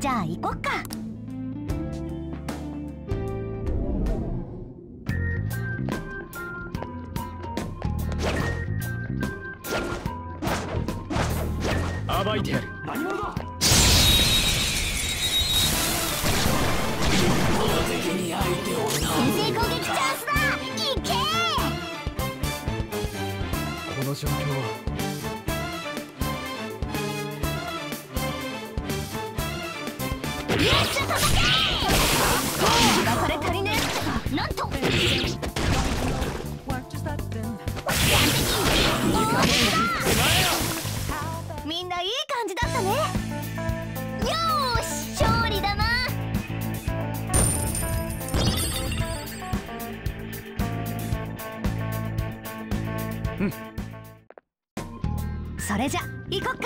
じゃあ行こっか。 暴いてやる。何者だ。敵に相手をな。 先制攻撃チャンスだ。行け。 この状況は。 よっしゃ叩け。がこれ足りねえ。なんとみんないい感じだったね。よーし勝利だな。 うん。 それじゃ行こっか。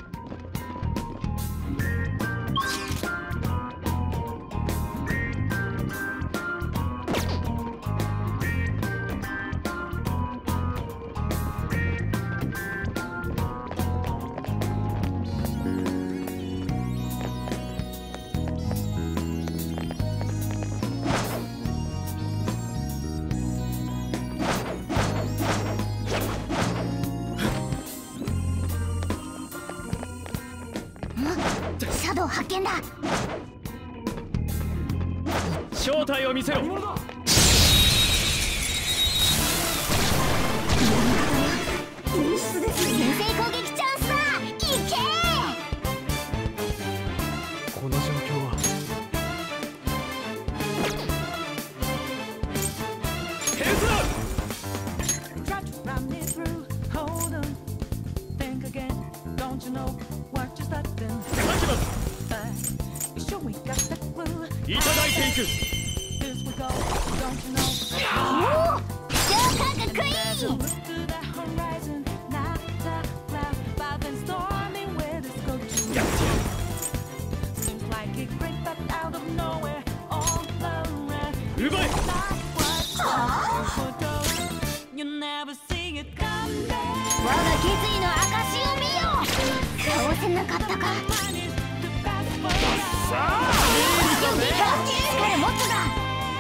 シャドウ発見だ。 正体を見せろ。 先制攻撃チャンスだ。行け。 この状況は。ヘルスだ。いただいていく。 おお、超かっこいい。 やってやる。奪え。 我が決意の証を見よ。かわせなかったか。 さあ力持つだ。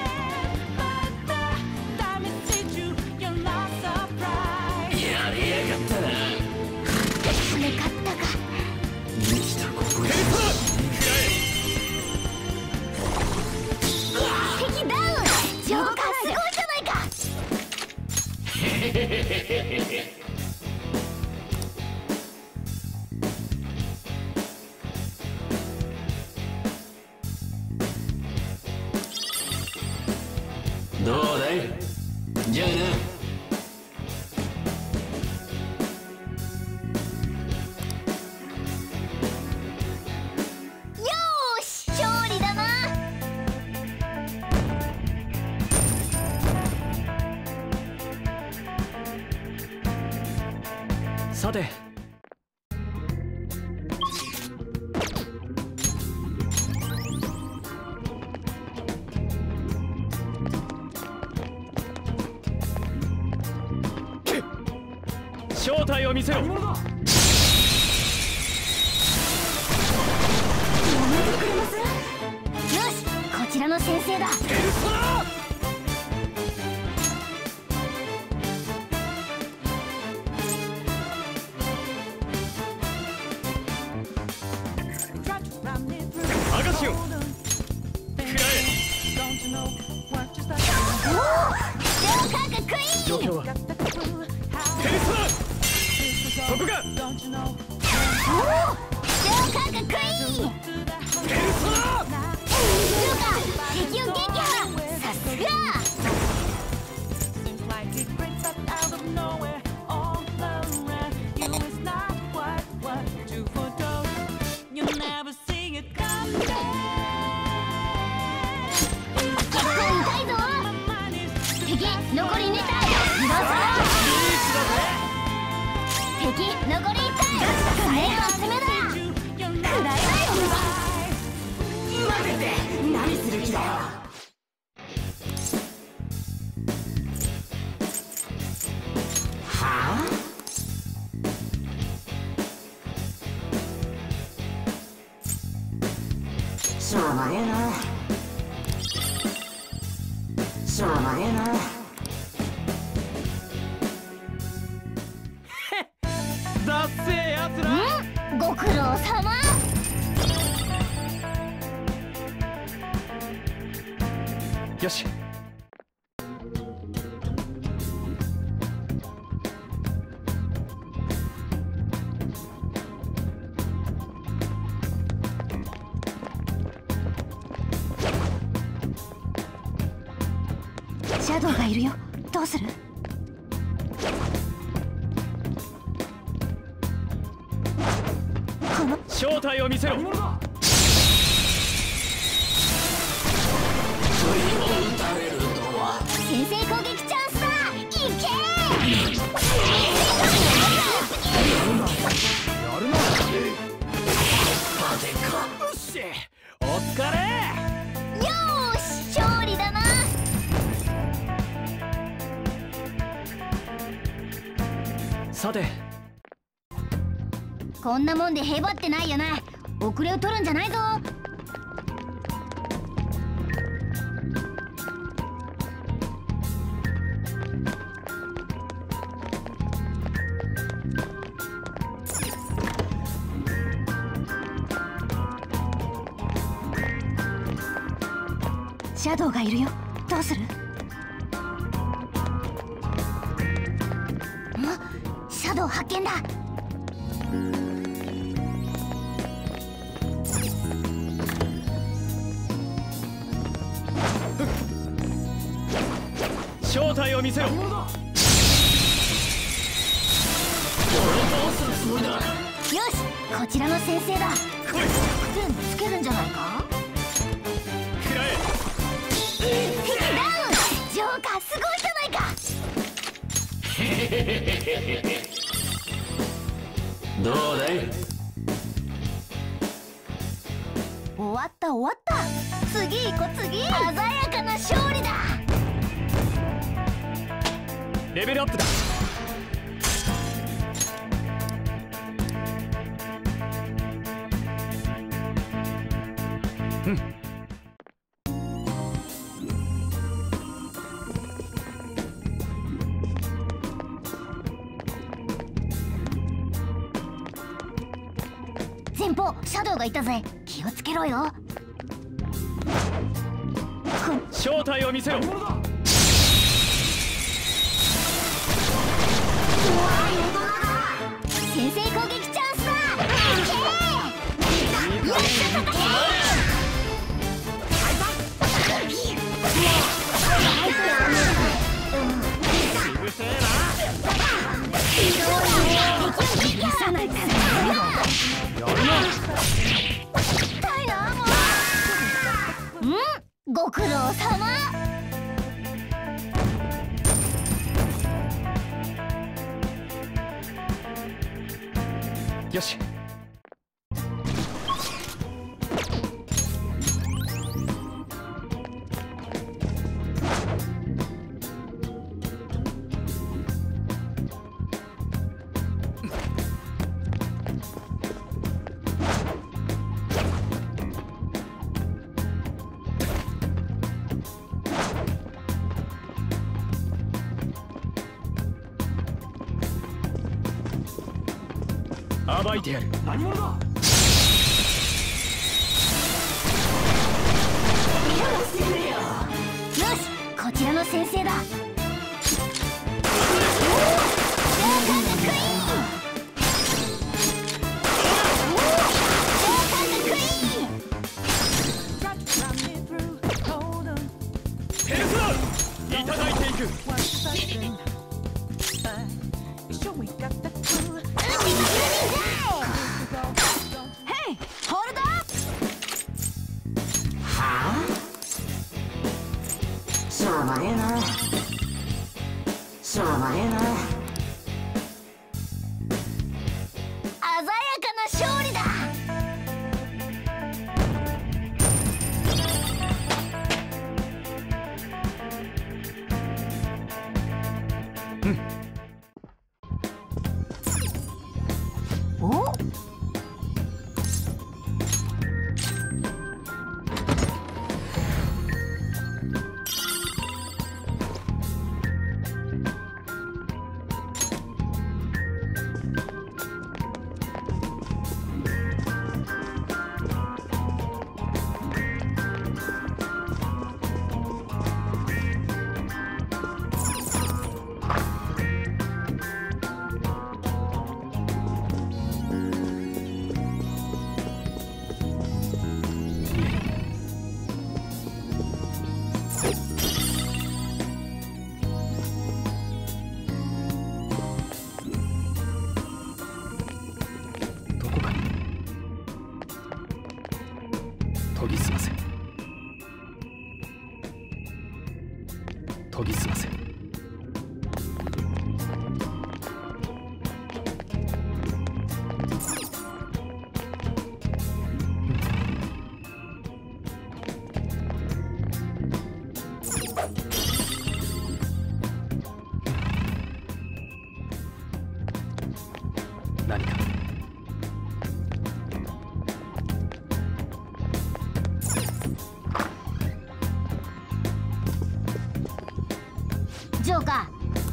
やりやがったな。 なかったか。 生きた心に食らえ。 敵ダウン。ジョーカーすごいじゃないか。 どうだい。じゃあな。 よーし勝利だな。 さて。正体を見せろ。 やめてくれます。よし、こちらの先生だ。 ヘルスだ。アガシオン。食らえ。 おお、超かっこいい。 状況は。ヘルスだ。そこが。 おお、超かっこいい。 ヘルスだ。 そうか、敵を撃破。さすが。痛いぞ。敵残り2体。敵残り1体。最後の攻めだ。食らえないよ。 待てて、何する気だよ。はあ。 がねえな。しょうがねえな。 だっせえやつら。 ご苦労様。 よし。 シャドウがいるよ。どうする？この正体を見せろ。 先制攻撃チャンスだ。いけー。 やるな。よし、お疲れ。 よーし、勝利だな。 さて、 こんなもんでへばってないよな。遅れを取るんじゃないぞ。シャドウがいるよ。どうする？シャドウ発見だ。 正体を見せろ。 よし、こちらの先生だ。100点つけるんじゃないか。 食らえ。 ダウン。ジョーカーすごいじゃないか。 どうだい？ 終わった終わった。次行こう次。鮮やかな勝利だ。 レベルアップだ。 前方シャドウがいたぜ。気をつけろよ。 正体を見せろ。 先制攻撃チャンスだ。いけー。よっしゃ叩け。ご苦労様。 よし。暴いてやる。何者だ。 よし、こちらの先生だ。 ヘルスだ。いただいていく。 しょうがねえな。しょうがねえな。 鮮やかな勝利だ。お？ 研ぎ澄ませ。何かジョーカ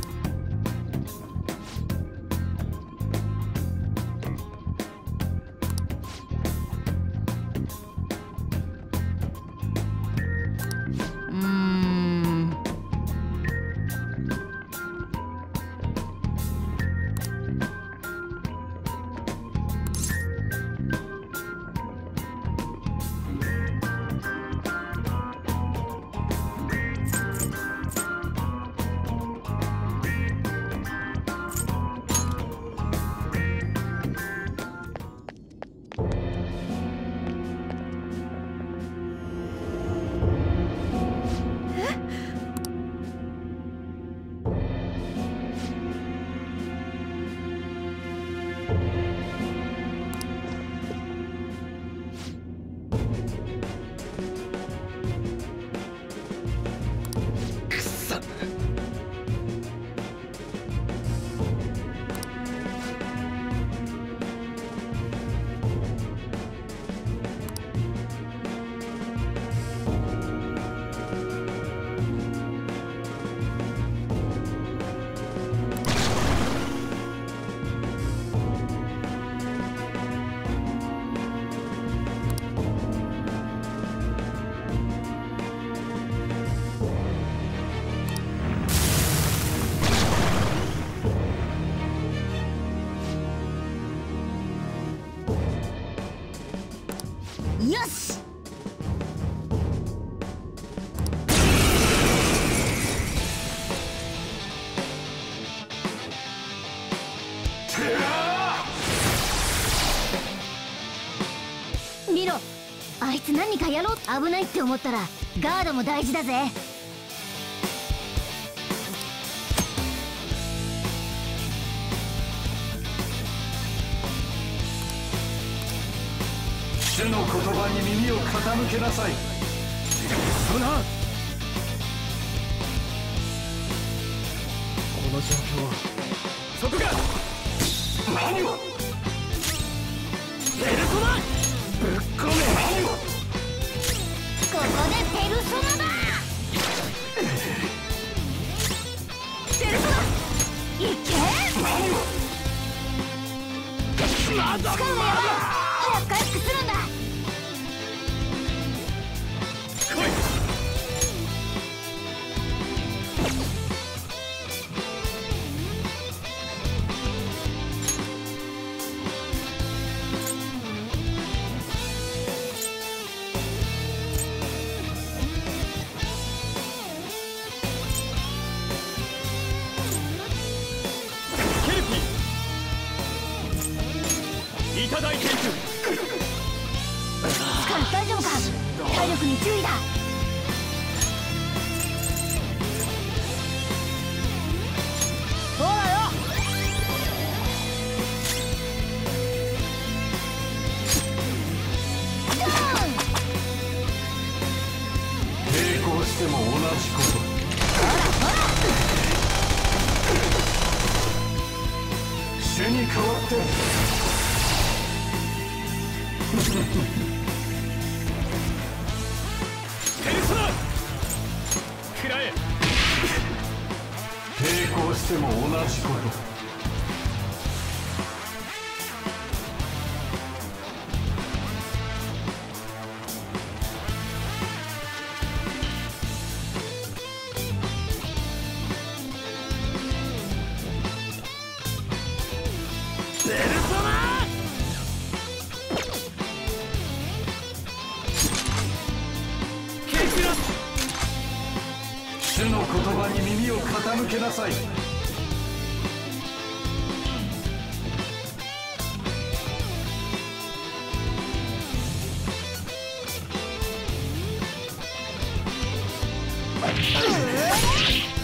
ー。よし。見ろ、あいつ何かやろう。危ないって思ったらガードも大事だぜ。 主の言葉に耳を傾けなさい。 そうな。この状況はそこが何をペルソナぶっ込め。何をここでペルソナだ。ペルソナいけ。 何をまだ使うのやばい。早く回復するんだ。 来い。ケルピーいただいていく。 スカル大丈夫か。体力に注意だ。ほらよ。ドーン。 抵抗しても同じこと。主に代わってペルソナ食らえ。 抵抗しても同じこと。 ペルソナケイラス。 主の言葉に耳を傾けなさい。 うわ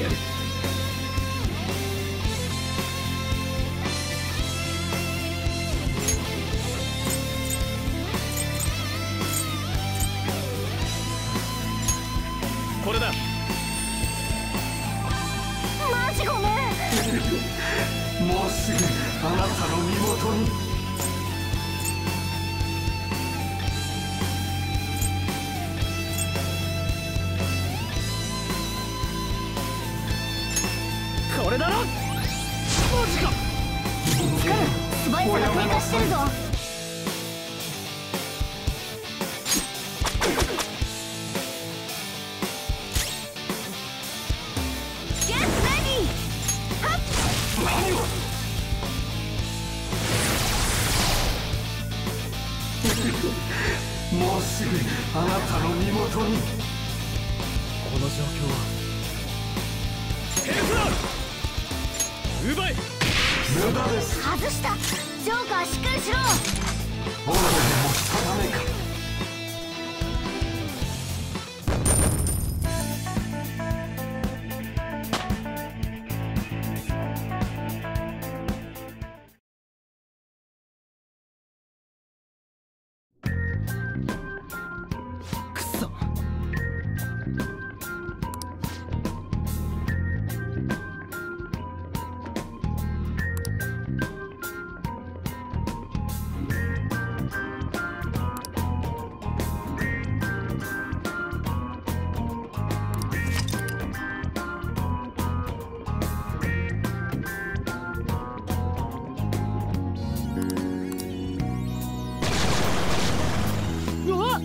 やる。これだ。 マジごめん。 もうすぐあなたの身元に。 これだろ。マジか。 スカル、素早さが低下してるぞ。ゲットレディー。はっ。 何を。もうすぐあなたの身元に。 この状況はヘルプだ。奪え。 無駄です。 外した。ジョーカーしっかりしろ。 オーラでもしたためか。 くそ。うわっ。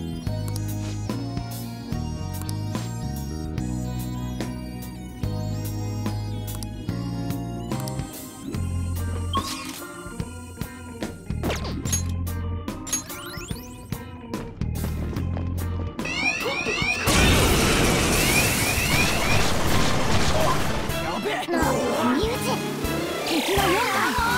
やべえ。 身内。敵は4体。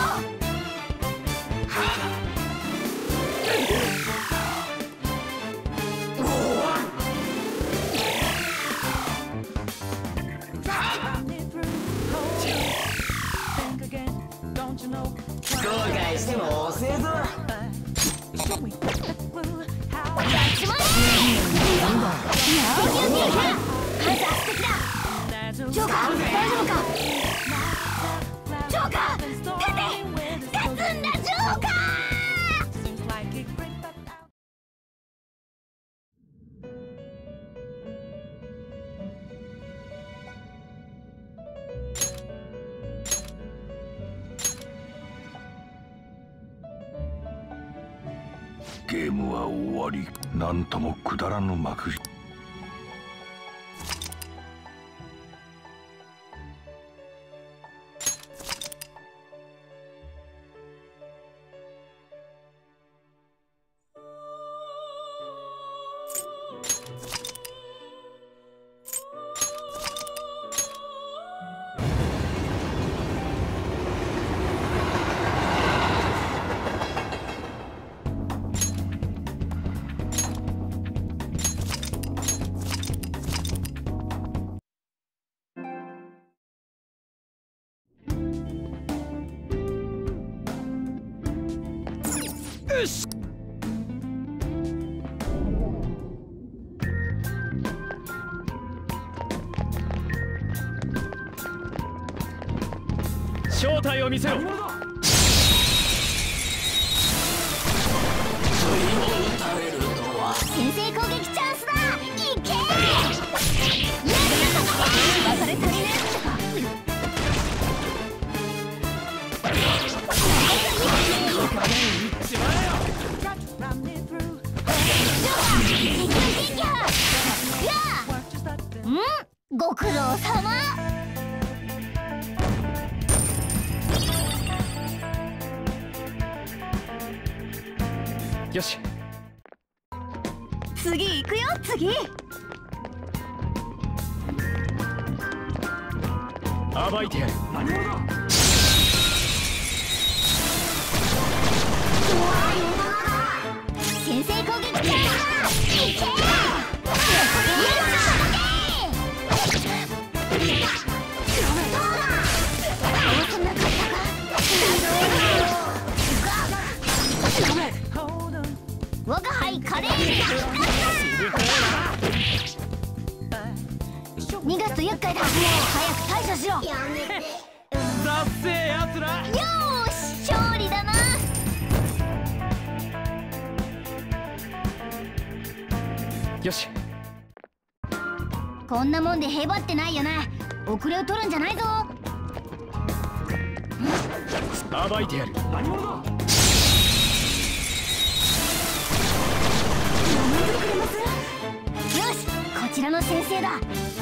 後悔しても遅えぞ。 やっちまえ。数圧的だ。ジョーカー、大丈夫か。ジョーカー、出て。立つんだ、ジョーカー。 ゲームは終わり。なんともくだらぬ幕。 よし。正体を見せろ。 先制攻撃チャンスだ。いけ。別れ足りねご苦労さま。 よし。 次行くよ、次。 暴いてやる。 何者だ。 先制攻撃チャンスだ。いけ。 と厄介だ。早く対処しろ。 だっせえやつら。 よーし、勝利だな。 よし。 こんなもんでへばってないよな。遅れを取るんじゃないぞ。 暴いてやる。何者だ。 よし、こちらの先生だ。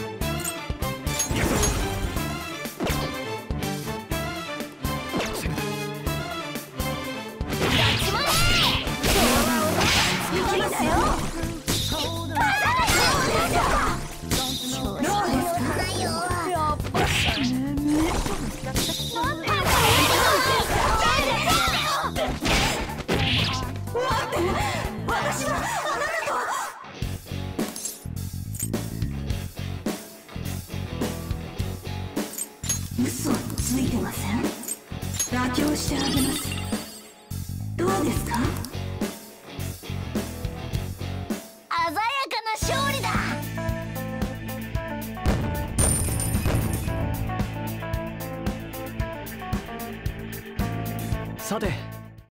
嘘ついてません。妥協してあげます。どうですか。 鮮やかな勝利だ。 さて。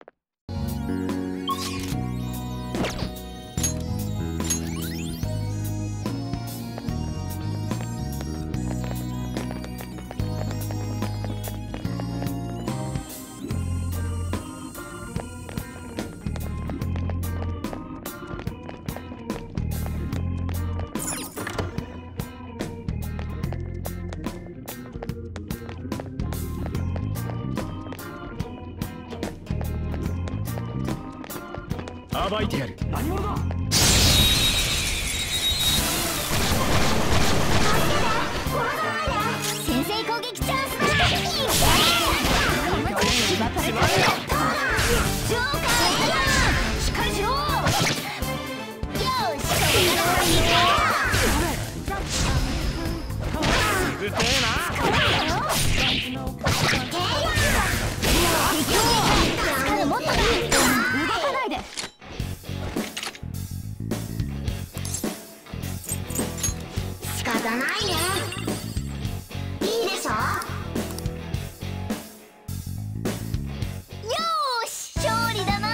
暴いてやる。何者だ。 先制攻撃チャンスだ。ジョーカーいるな。しっかりしろ。よし、 うるせえな。 もっとだ。動かないで。 仕方ないね。いいでしょ。 よーし、勝利だな。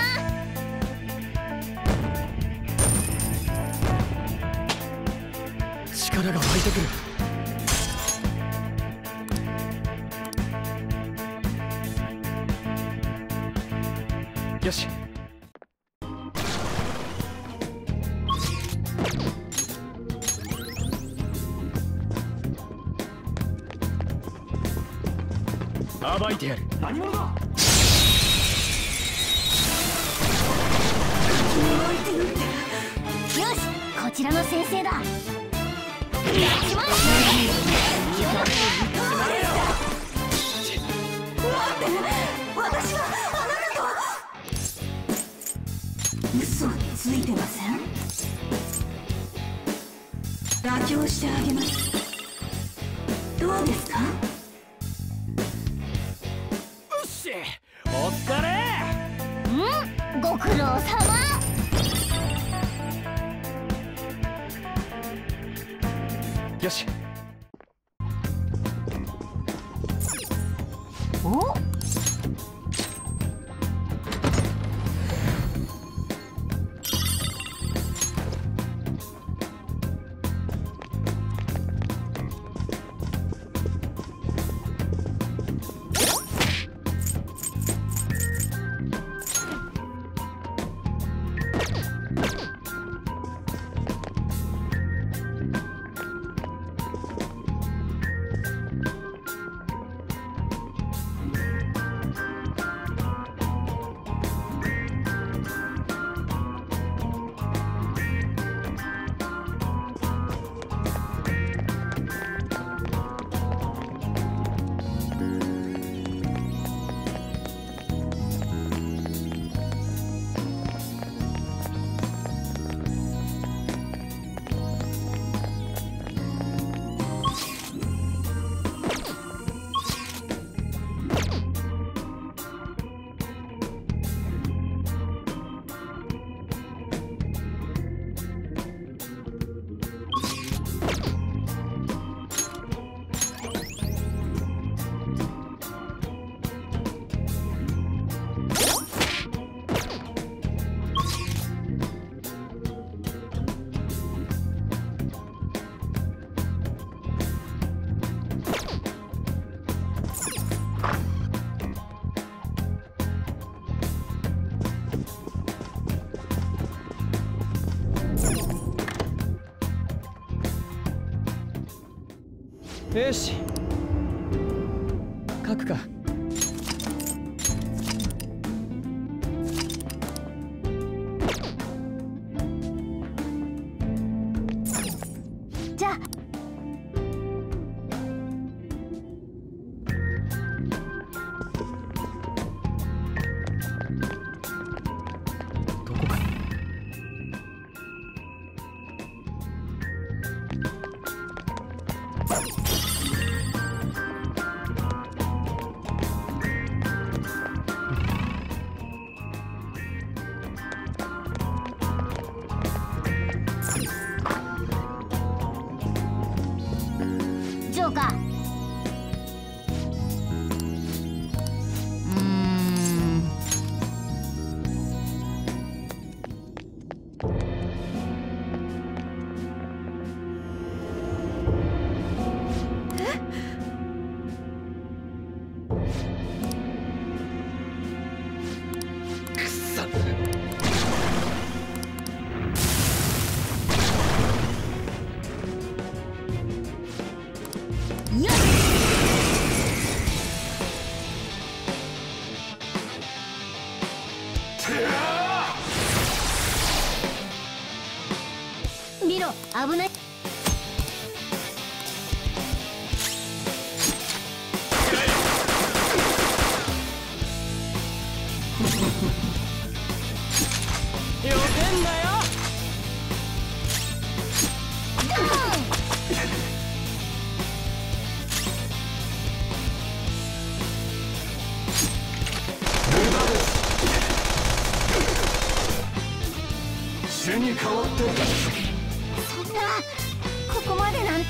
力が湧いてくる。よし。暴いてやる。何者だ。 よし、こちらの先生だ。 嘘ついてません。妥協してあげます。どうですか。 よし、お疲れ。 ご苦労様。 よし。 お。 よし、書くか。 じゃあどこかに。 ジョーカー。 くっさ。 よし。見ろ、危ない。 よけんなよ。 主に代わって。 そんな、ここまでなんて。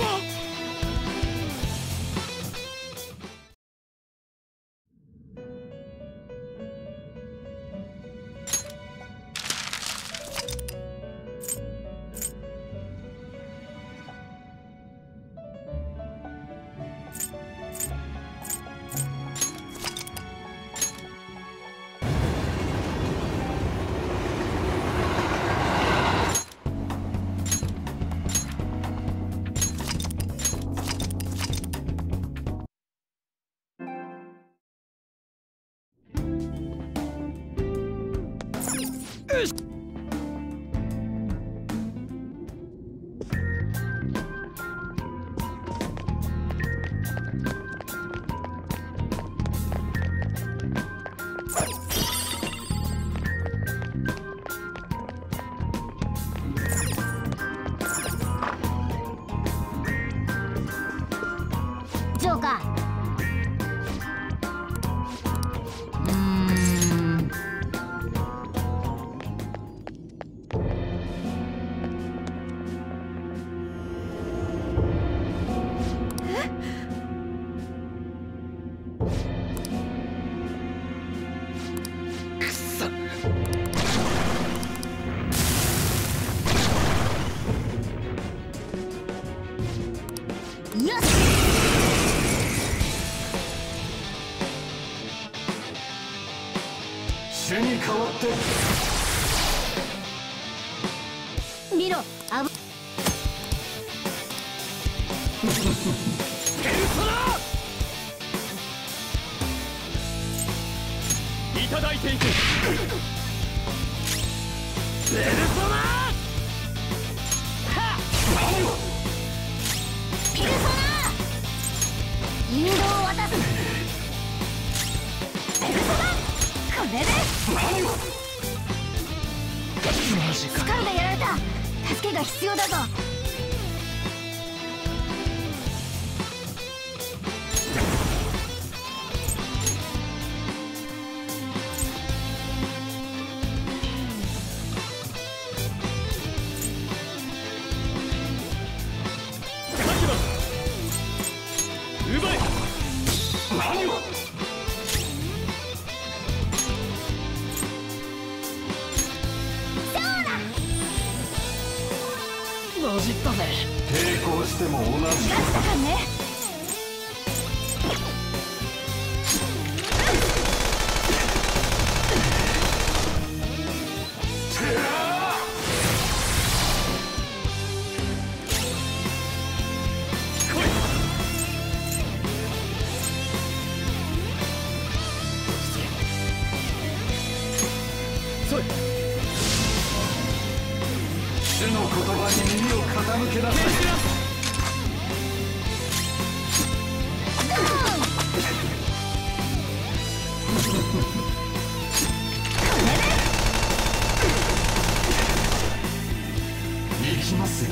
ジョーカー。 くっさ。 よし。 主に代わって。 見ろ、 ペルソナ。いただいていく。ペルソナ。 ペルソナ。引導を渡す。ペルソナ。これで。 マジか。 スカルがやられた。助けが必要だぞ。 奪え。 何を。 混じったぜ。 抵抗しても同じ。 ガチだからね。 に耳を傾けなさい。行きますよ。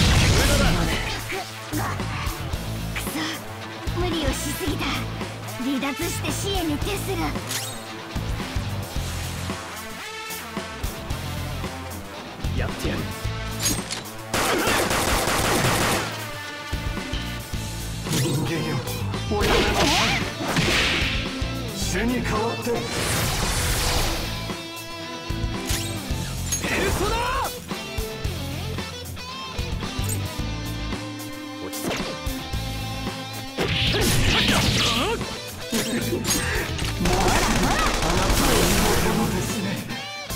くそ、無理をしすぎた。離脱して死へに徹する。 やってやる。人間よ、おやめなさい。主に代わって。ペルソナ落ち着け。もうあなたの妹ですね。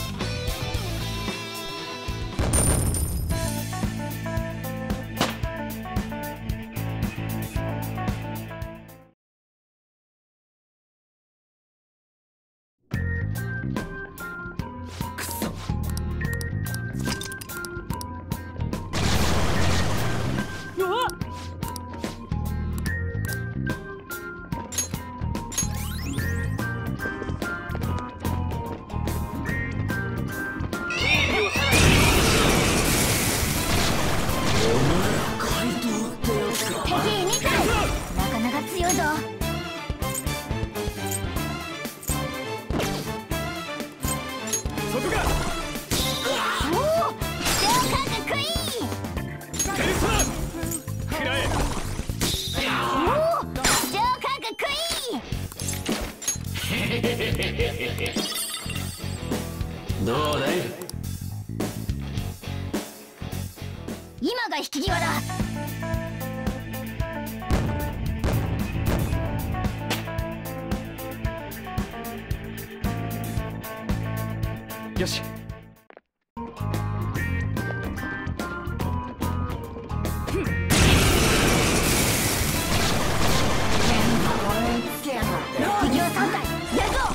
どうだい？ 今が引き際だ。 よし。 敵は3体やるぞ。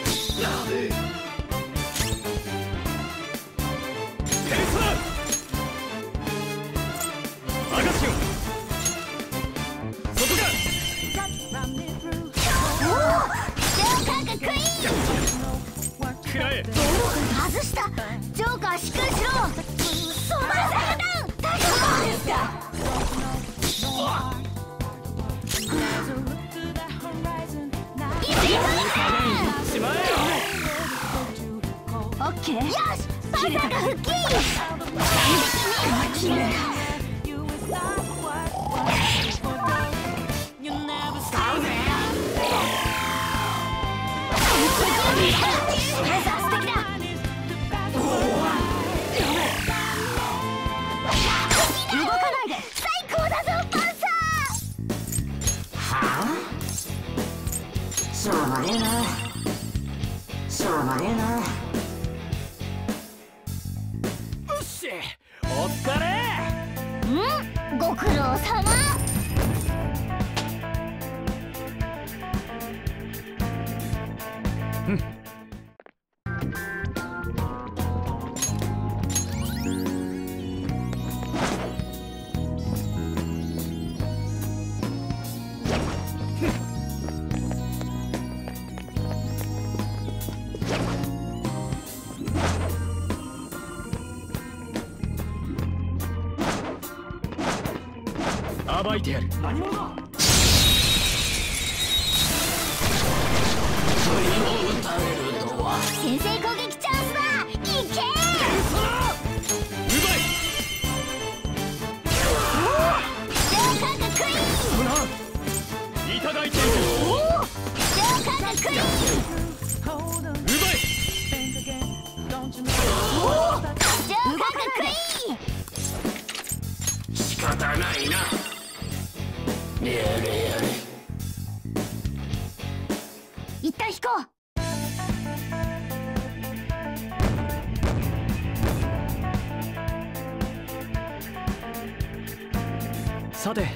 外した。ジョーカーしっかりしろ。そんな炸弾大丈夫ですか。オッケー。よし、パサーが復帰。きれい。 しょうがねえな。しょうがねえな。 うっし、お疲れ。 ご苦労さま。 暴いてやる。何者だ。 先制攻撃チャンスだ。いけ。 うまい。 ジョーカーがクイーン。 いただいてる。 ジョーカーがクイーン。 うまい。 ジョーカーがクイーン。 仕方ないな。やれやれ。 一旦引こう。 さて。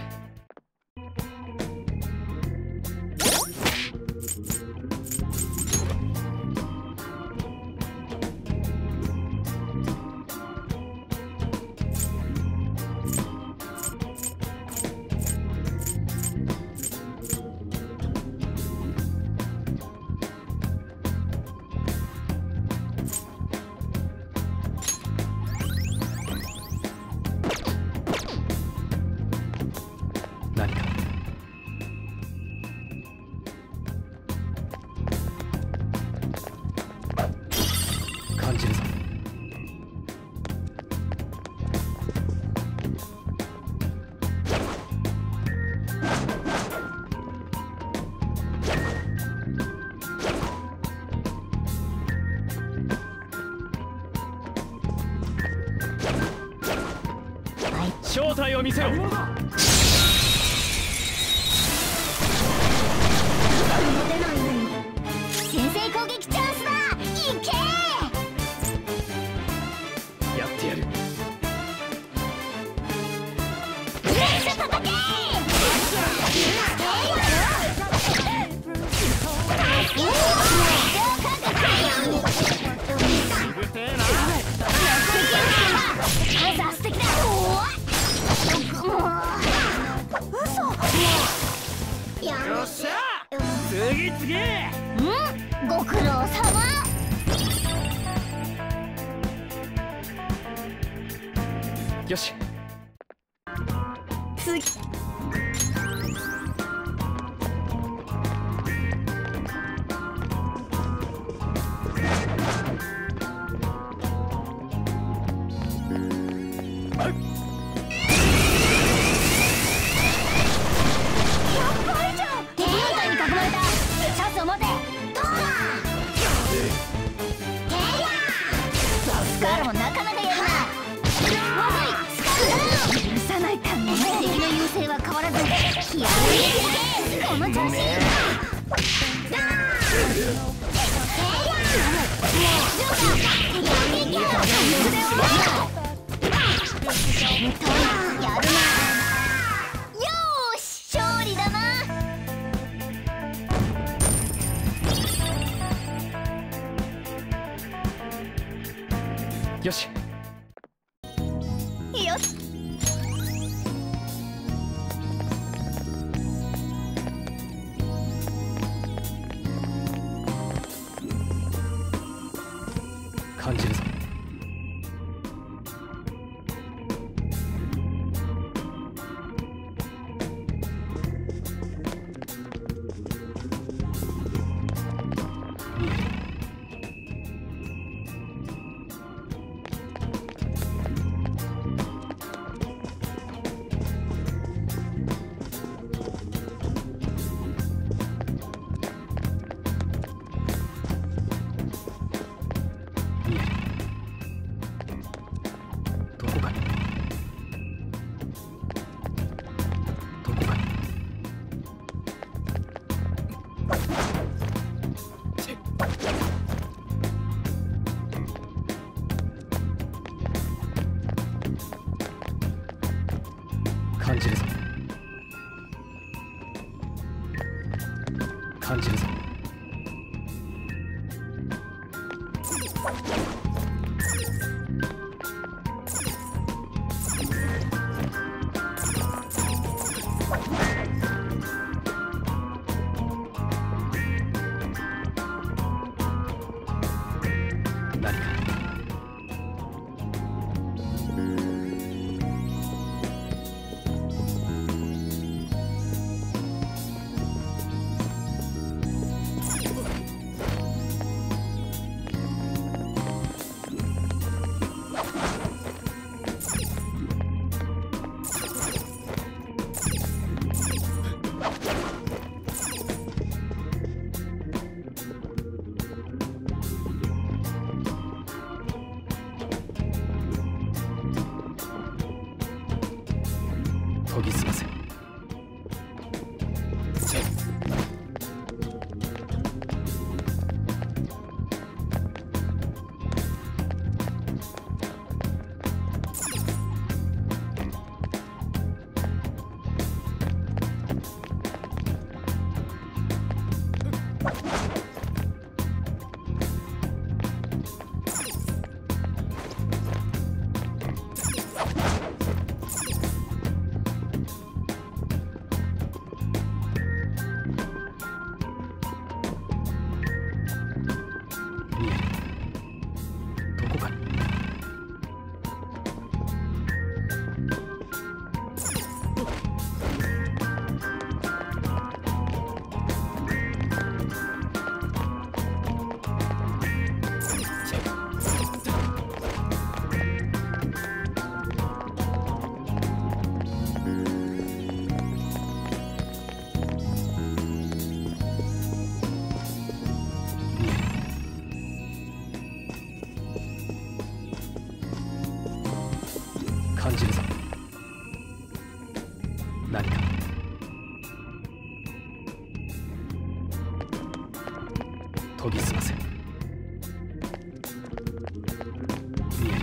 正体を見せろ。 先制攻撃チャンスだ。いけやってやる。 叩け。素敵だ。嘘。 よっしゃ次次。 ご苦労様。 よし次。 よし。 よし。 感じるぞ。感じるぞ。感じるぞ。何か研ぎ澄ませ。 何か研ぎ澄ませ。見える。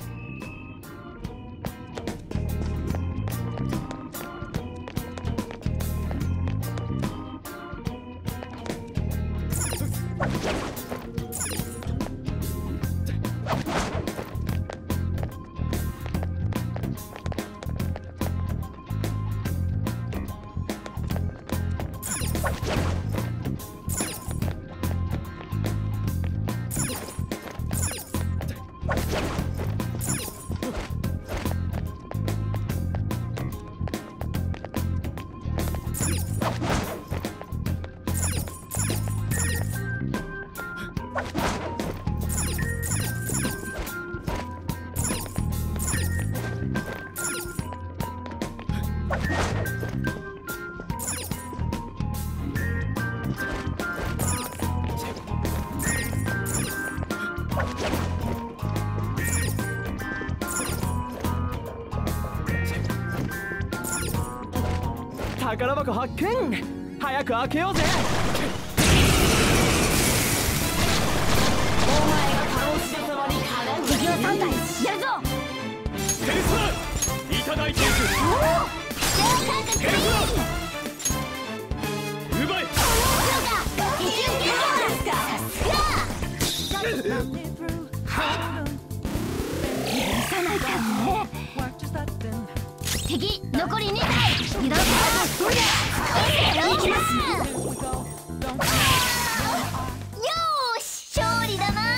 宝箱発見。早く開けようぜ。 お前が倒し様に絡む。敵は3体やるぞ。 点数いただいていく。 点数奪い。 敵残り2体。油断するな。行きます。よーし勝利だな。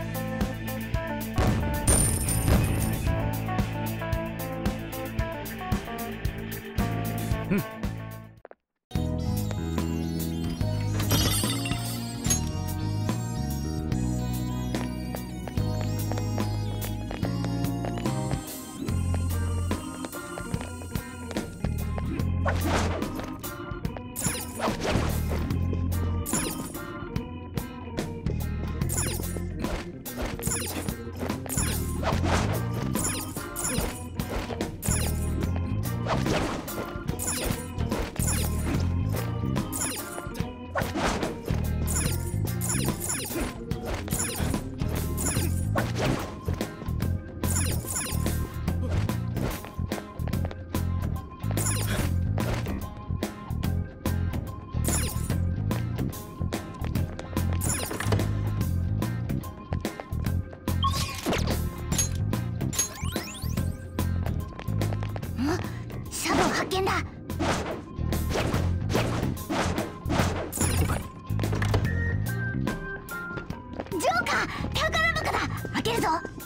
シャドウ発見だ。ジョーカー宝箱だ。開けるぞ。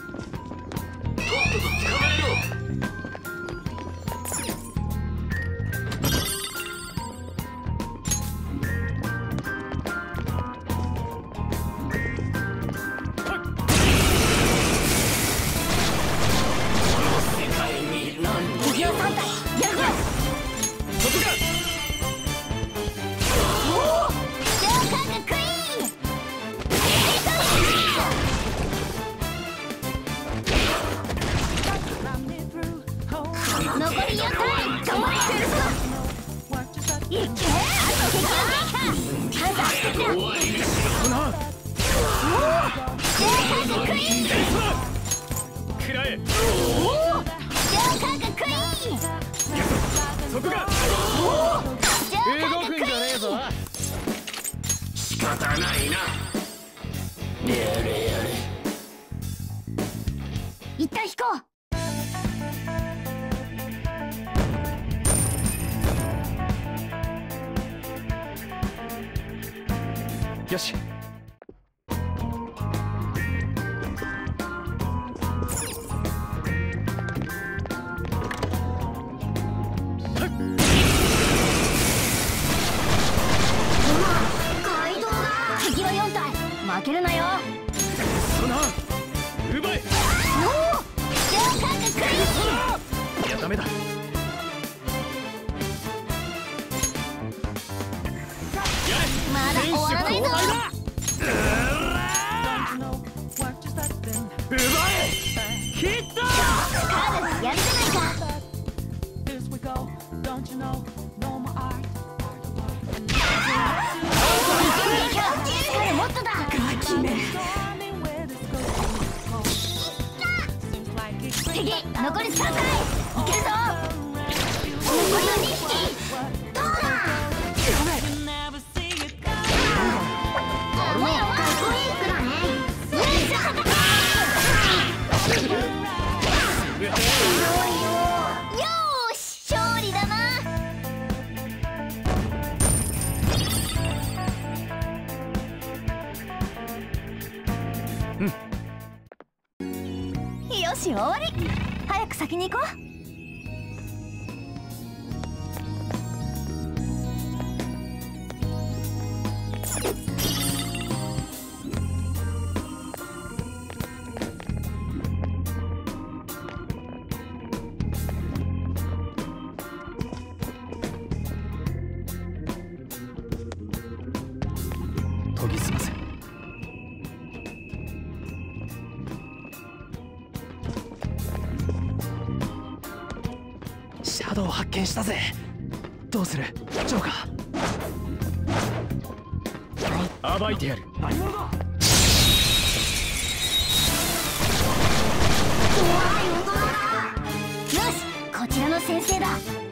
残り4体。頑張ってるぞ。いけ。 そこか。動くんじゃねえぞ。 仕方ないな。やれやれ。 一旦引こう。 よし。 街道だ。敵は4体。負けるなよ。 その奪い。いやダメだ。 まだ終わらないぞ。 奪え。ヒット。 カードやるじゃないか。 3体いけるぞ。残りは2匹。どうだ。お前らはかっこいい服だね。よーし勝利だな。よし終わり。早く先に行こう。 研ぎ澄ませ。シャドウを発見したぜ。どうするジョーカー。暴いてやる。何者だ。 よしこちらの先生だ。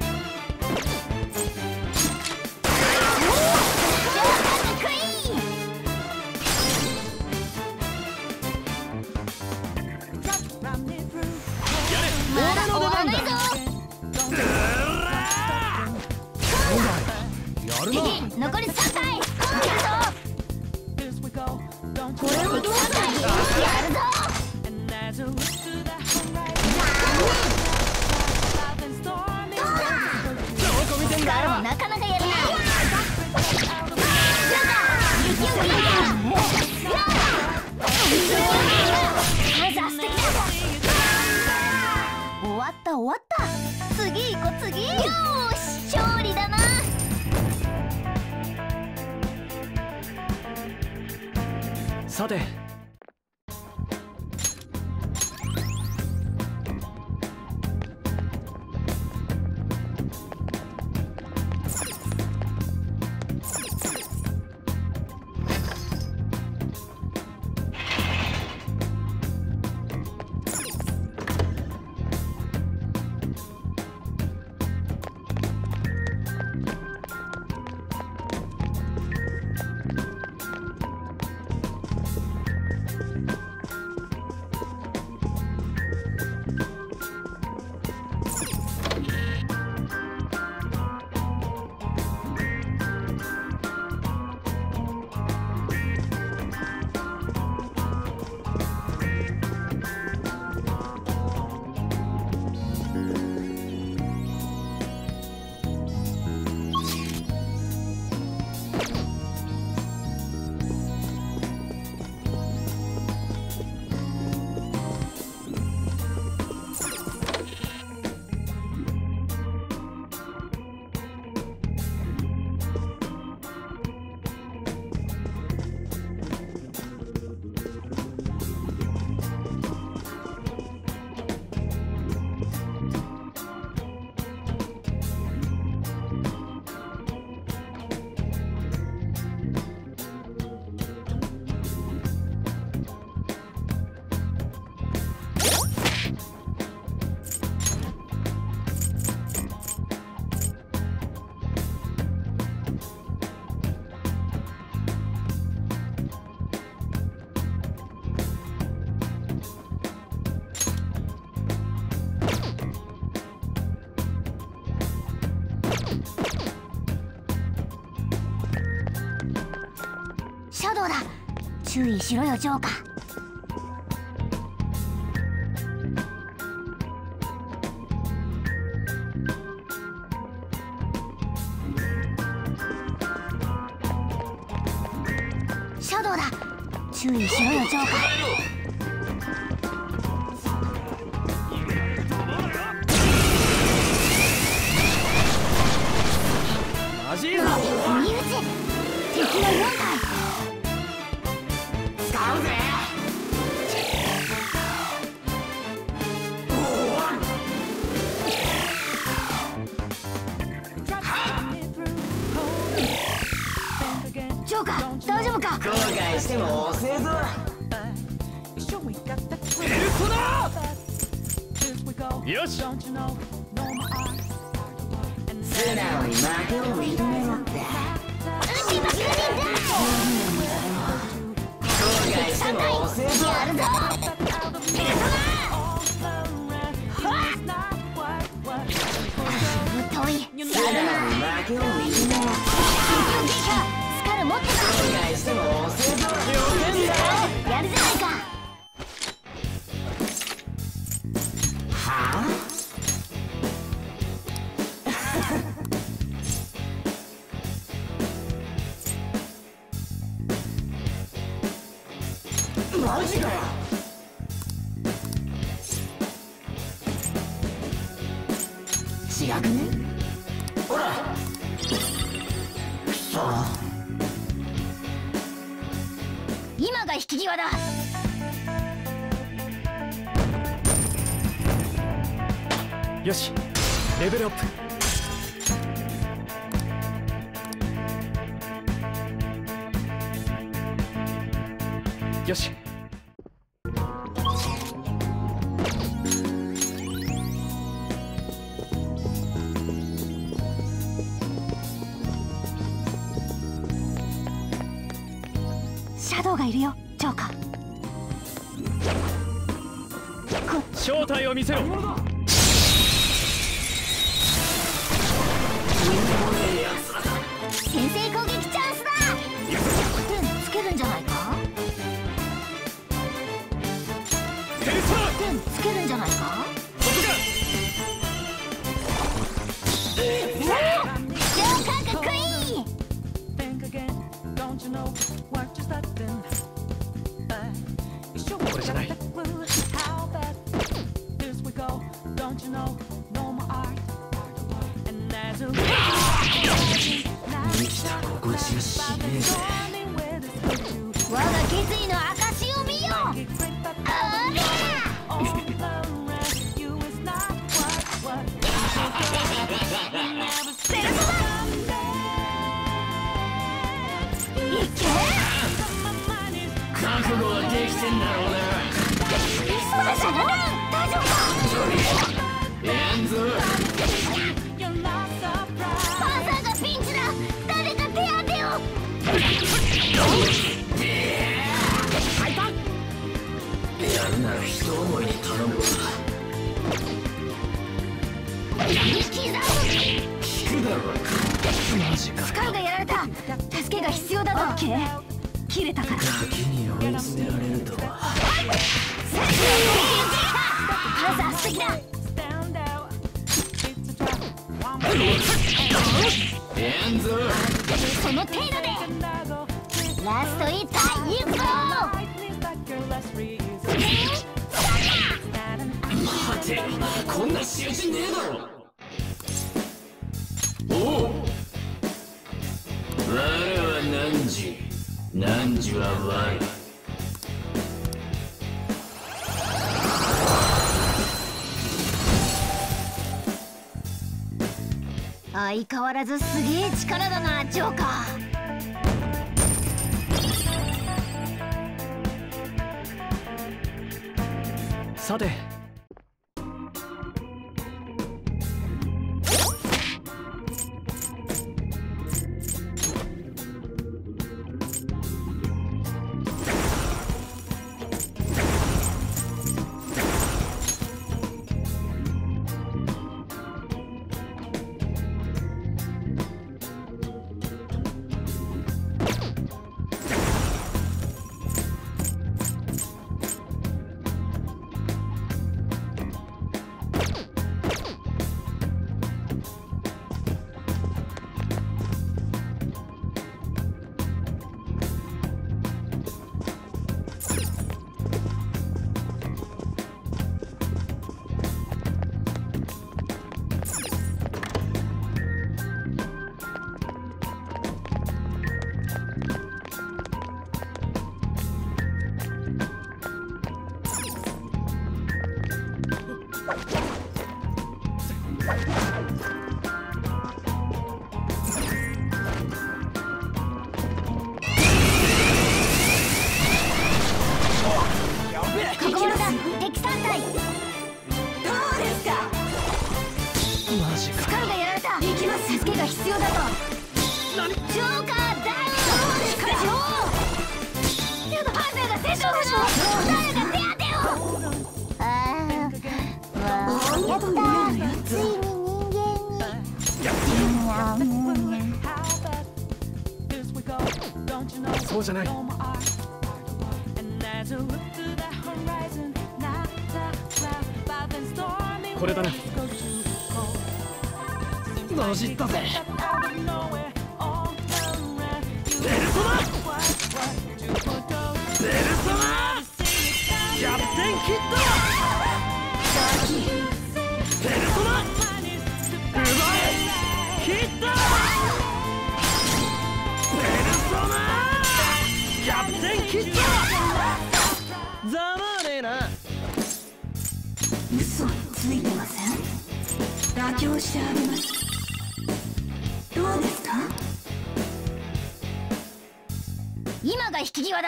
残り3体いけるぞ。これをどうしたらいい。やるぞ。スカルもなかなかやるな。終わった終わった。次行こう次。よーし勝利だな。 さてシャドウだ。注意しろよジョーカー。シャドウだ。注意しろよジョーカー。 マジーだ。 身内敵の4体。 使うぜ。 ジョーカー大丈夫か。 後悔しても遅えぞ。 ペルソナよし。 素直に負けを認めろって。 撃ちまくりだ。 後悔しても遅いぞ。 やるぞ。ペルソナ。太い。 素直に負けを認めろ。 スカル持ってた。 後悔しても遅いぞ。 やるじゃないか。 はあマジかよ。違くね。ほらくそ。 今が引き際だ。 よし、レベルアップ。よし。 シャドウがいるよ、ジョーカー。 正体を見せろ。 先制攻撃チャンスだ。点つけるんじゃないか。点つけるんじゃないか。ジョーカーかっこいい。 これじゃない。 生きた心地がしねえぜ。 我が決意の証を見よ。あれペルソナ。いけ。 覚悟はできてんだろうな。 そうじゃな。大丈夫か。 やんぞ。 パンサーがピンチだ。誰か手当てを。 やるなら一思いに頼むわ。聞くだろ。マジか。 スカルがやられた。助けが必要だぞ。オッケー。切れたから。 ガキに追い詰められるとは。 パンサー素敵だ。 やんぞ。 その程度でラスト1体いくぞ。 待てよ、こんな仕打ちねえだろ。おう。我は汝、汝は我。 相変わらずすげえ力だな、ジョーカー。 さて、 ジか。 スカルがやられた。行きます。助けが必要だと。 何？ ジョーカーダウン。しかしよ。ハンターが戦闘不能。誰が手当てを。ああ、やった。ついに人間に。 そうじゃない。これだな。のじったぜ。ベルソナ！ベルソナ！キャプテンキッド！ベルソナ！奪え！キッド！ベルソナ！キャプテンキッド！ざまねえな。 嘘ついてません。妥協してあげます。どうですか？ 今が引き際だ。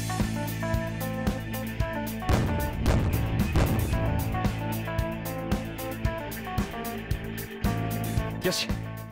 よし。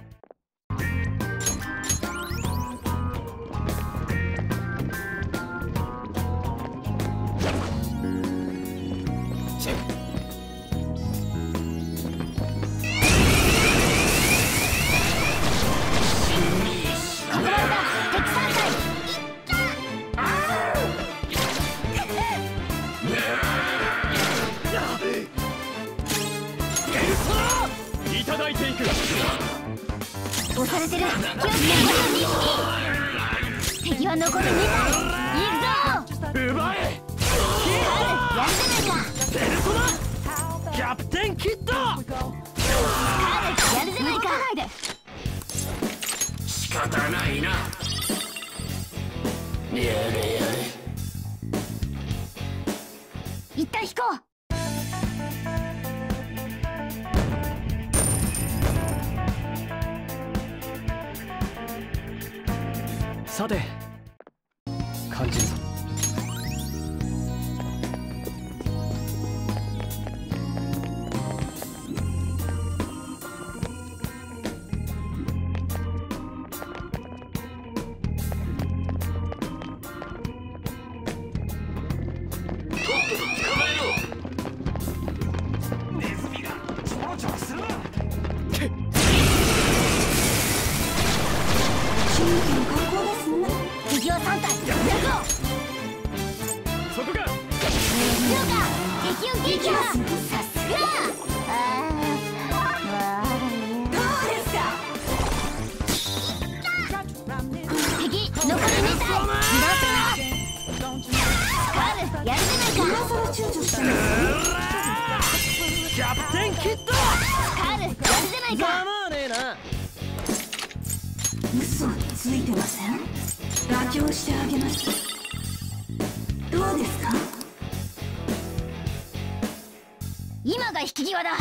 いただいていく。 押されてる。気をつけろ。敵は残る2体。行くぞ。 奪え！ やるじゃないか。 ベルソナ！キャプテンキッド！ やるじゃないか。 仕方ないな。やれやれ。 一旦引こう。 さて、感じるぞ。 敵は3体。やるぞ。 そこか。 ジョーカー敵を撃破。さすが。 どうですか？ 敵残り2体。自動するな。スカールやるじゃないか。 今更躊躇してます。 キャプテンキッド！ スカールやるじゃないざか。 まねえな。 嘘ついてません。妥協してあげます。どうですか？ 今が引き際だ。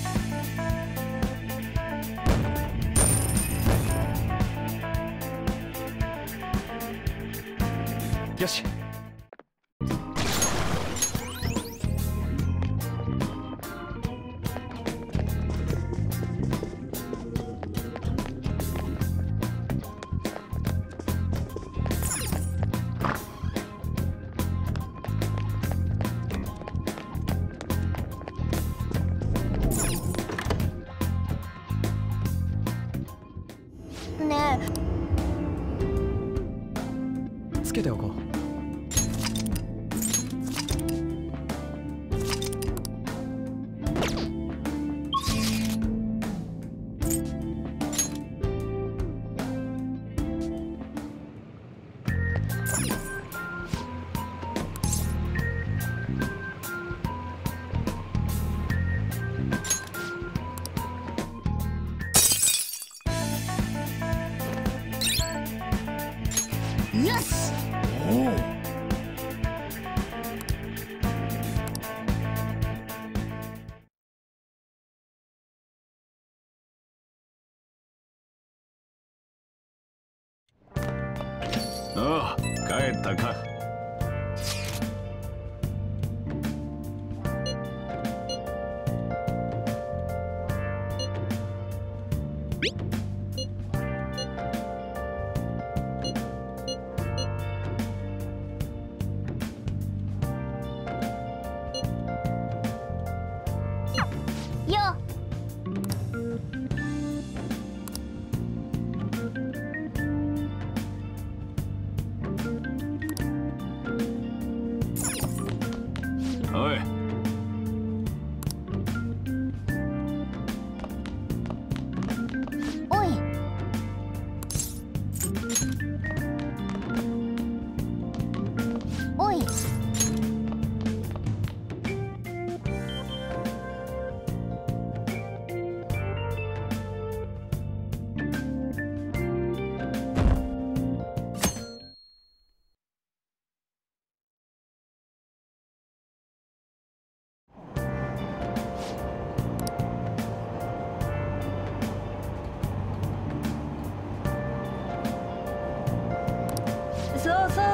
よし。 ねつけておこう。 よし。 おお。ああ、帰ったか。 おい。 おい。おい。 そうそう。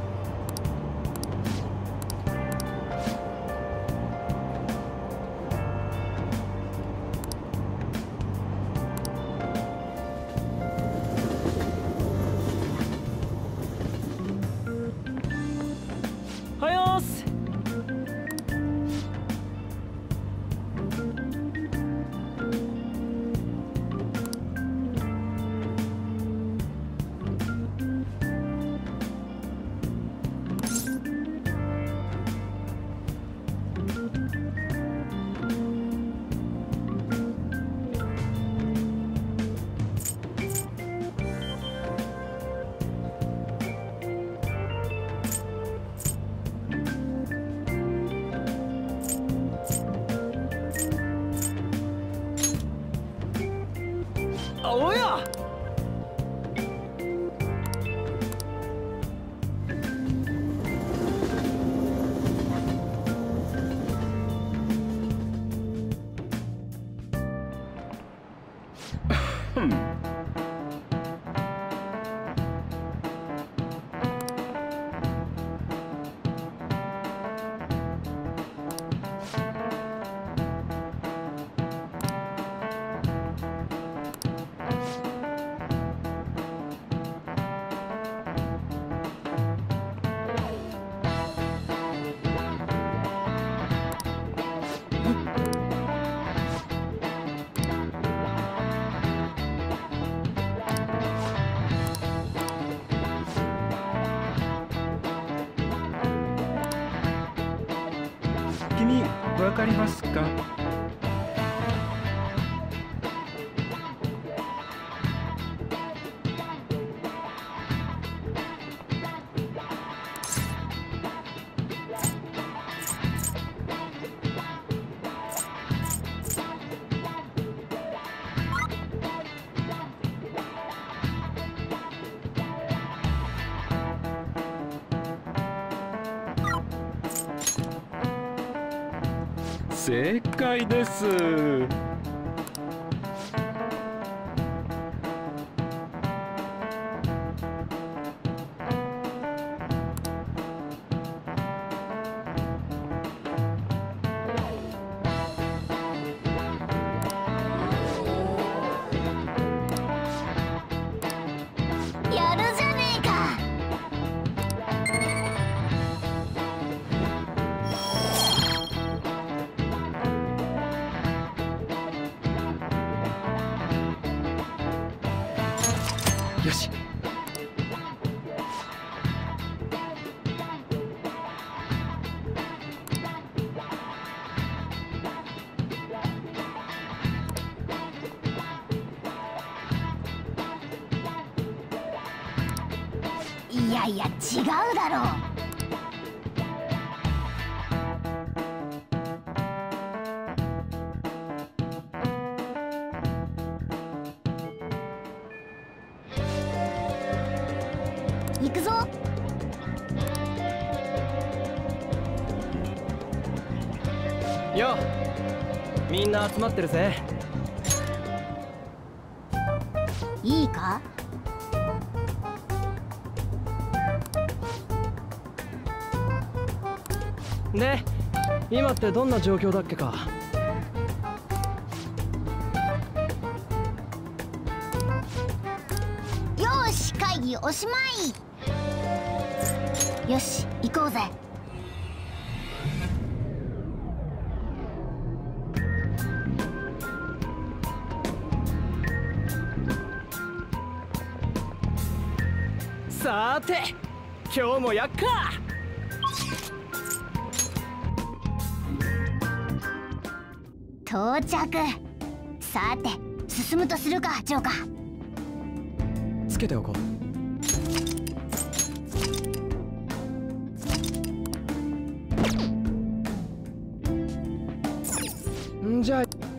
はよーす。おや。君、わかりますか？正解です。 やるじゃねえか。 よし。 いやいや違うだろう。行くぞ。 よ、みんな集まってるぜ。 いいか。 で、今ってどんな状況だっけか。 りおしまい。よし行こうぜ。 さーて今日もやっか。 到着。さて進むとするかジョーカー。 つけておこう。んじゃあ